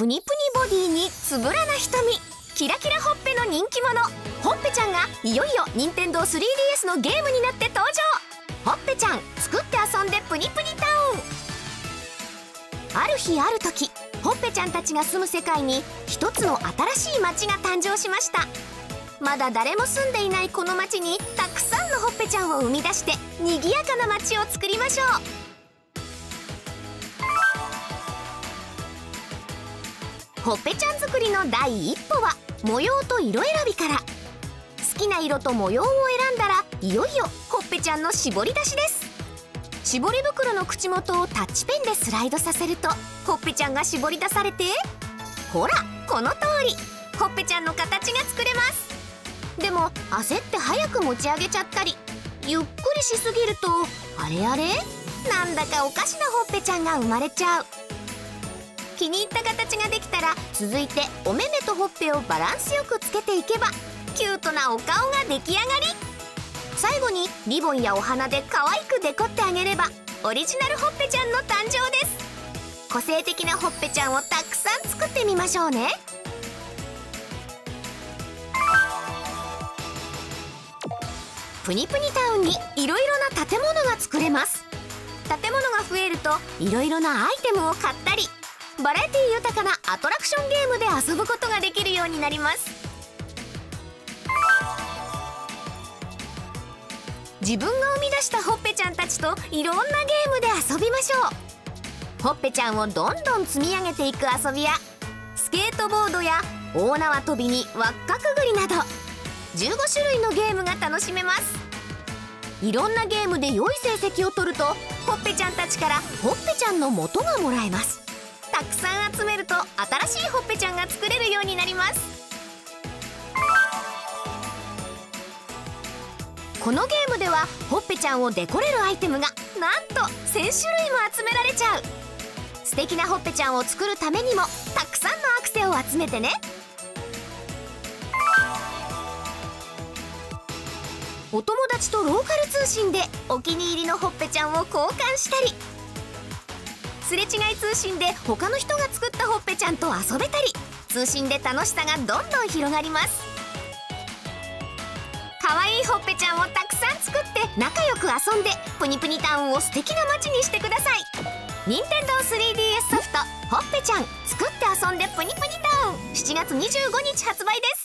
プニプニボディにつぶらな瞳、キラキラほっぺの人気者ほっぺちゃんがいよいよ任天堂 3DS のゲームになって登場。ほっぺちゃん作って遊んでプニプニタウン。ある日ある時、ほっぺちゃんたちが住む世界に一つの新しい町が誕生しました。まだ誰も住んでいないこの町にたくさんのほっぺちゃんを生み出して賑やかな町を作りましょう。ほっぺちゃん作りの第一歩は模様と色選びから。好きな色と模様を選んだらいよいよほっぺちゃんの絞り出しです。絞り袋の口元をタッチペンでスライドさせるとほっぺちゃんが絞り出されて、ほらこの通りほっぺちゃんの形が作れます。でも焦って早く持ち上げちゃったりゆっくりしすぎるとあれあれ、なんだかおかしなほっぺちゃんが生まれちゃう。気に入った形ができたら続いてお目目とほっぺをバランスよくつけていけばキュートなお顔が出来上がり。最後にリボンやお花で可愛くデコってあげればオリジナルほっぺちゃんの誕生です。個性的なほっぺちゃんをたくさん作ってみましょうね。プニプニタウンにいろいろな建物が作れます。建物が増えるといろいろなアイテムを買ったりバラエティ豊かなアトラクションゲームで遊ぶことができるようになります。自分が生み出したほっぺちゃんたちといろんなゲームで遊びましょう。ほっぺちゃんをどんどん積み上げていく遊びやスケートボードや大縄跳びに輪っかくぐりなど15種類のゲームが楽しめます。いろんなゲームで良い成績を取るとほっぺちゃんたちからほっぺちゃんの素がもらえます。たくさん集めると新しいほっぺちゃんが作れるようになります。このゲームではほっぺちゃんをデコれるアイテムがなんと1000種類も集められちゃう。素敵なほっぺちゃんを作るためにもたくさんのアクセを集めてね。お友達とローカル通信でお気に入りのほっぺちゃんを交換したり、すれ違い通信で他の人が作ったほっぺちゃんと遊べたり、通信で楽しさがどんどん広がります。かわいいほっぺちゃんをたくさん作って仲良く遊んでプニプニタウンを素敵な街にしてください。任天堂 3DS ソフトほっぺちゃん作って遊んでプニプニタウン7月25日発売です。